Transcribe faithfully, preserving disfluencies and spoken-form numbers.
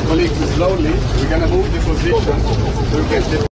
colleagues slowly. We're going to move the position to get the